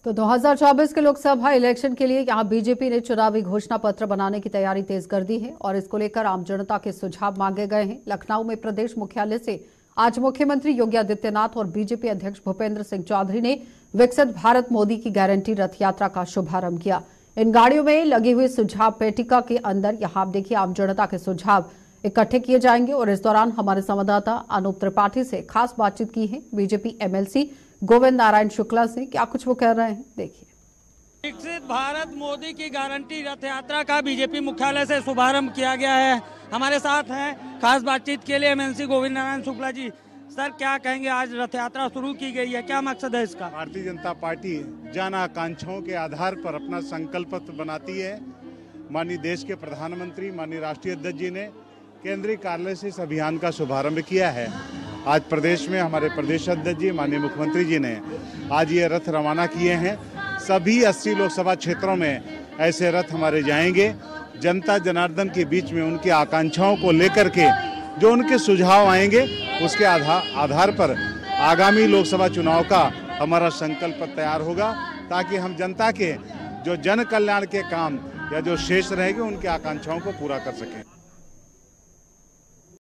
तो 2024 के लोकसभा इलेक्शन के लिए यहां बीजेपी ने चुनावी घोषणा पत्र बनाने की तैयारी तेज कर दी है और इसको लेकर आम जनता के सुझाव मांगे गए हैं। लखनऊ में प्रदेश मुख्यालय से आज मुख्यमंत्री योगी आदित्यनाथ और बीजेपी अध्यक्ष भूपेंद्र सिंह चौधरी ने विकसित भारत मोदी की गारंटी रथ यात्रा का शुभारंभ किया। इन गाड़ियों में लगी हुई सुझाव पेटिका के अंदर यहां आप देखिए आम जनता के सुझाव इकट्ठे किए जाएंगे और इस दौरान हमारे संवाददाता अनूप त्रिपाठी से खास बातचीत की है बीजेपी एमएलसी गोविंद नारायण शुक्ला से। क्या कुछ वो कह रहे हैं, देखिए। विकसित भारत मोदी की गारंटी रथ यात्रा का बीजेपी मुख्यालय से शुभारंभ किया गया है। हमारे साथ हैं खास बातचीत के लिए एमएलसी गोविंद नारायण शुक्ला जी। सर, क्या कहेंगे, आज रथ यात्रा शुरू की गई है, क्या मकसद है इसका? भारतीय जनता पार्टी जन आकांक्षाओं के आधार पर अपना संकल्प पत्र बनाती है। माननीय देश के प्रधानमंत्री माननीय राष्ट्रीय अध्यक्ष जी ने केंद्रीय कार्यालय से इस अभियान का शुभारंभ किया है। आज प्रदेश में हमारे प्रदेश अध्यक्ष जी माननीय मुख्यमंत्री जी ने आज ये रथ रवाना किए हैं। सभी 80 लोकसभा क्षेत्रों में ऐसे रथ हमारे जाएंगे। जनता जनार्दन के बीच में उनकी आकांक्षाओं को लेकर के जो उनके सुझाव आएंगे उसके आधार पर आगामी लोकसभा चुनाव का हमारा संकल्प तैयार होगा, ताकि हम जनता के जो जन कल्याण के काम या जो शेष रहेंगे उनकी आकांक्षाओं को पूरा कर सकें।